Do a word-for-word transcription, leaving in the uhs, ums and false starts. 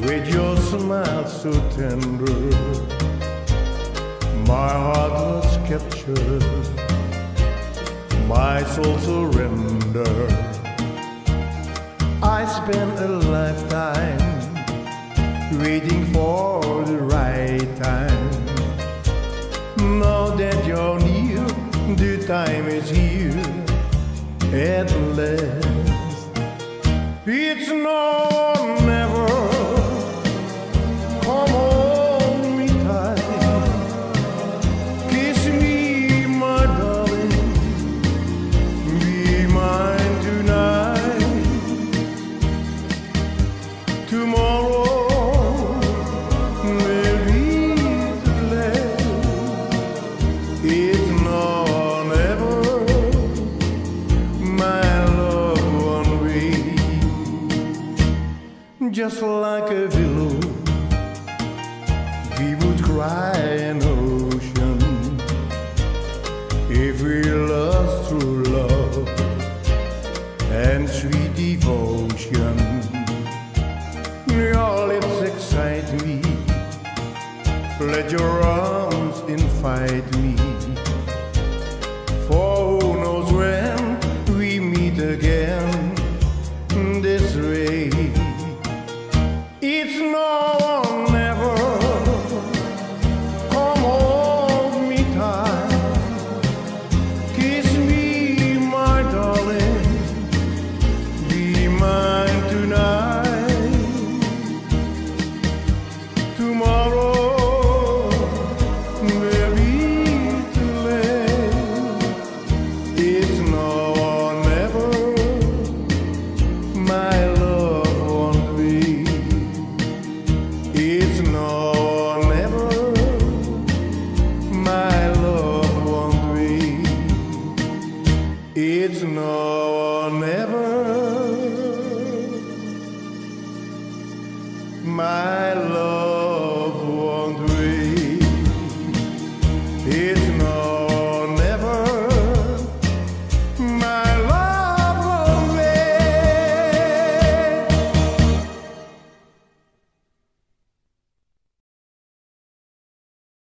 with your smile so tender. My heart was captured, my soul surrendered. I spent a lifetime waiting for the right time. Now that you're near, the time is here at last. It's now or never. Come hold me tight, kiss me, my darling, be mine tonight. Tomorrow may be too late. It's now or never, my loved one. We just like a willow, we would cry an ocean if we lost true love and sweet devotion. Your lips excite me, let your arms invite me, for who knows when we meet again this way. It's now or never. Come hold me tight, kiss me, my darling, be mine tonight. Tomorrow may be too late. It's now or never, my love won't be. It's now or never, my love won't be. It's now or never, my love.